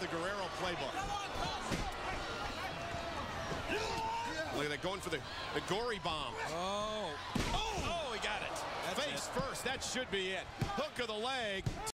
the Guerrero playbook. Look at that, going for the Gory Bomb. Oh, he got it. Face first, that should be it. Hook of the leg.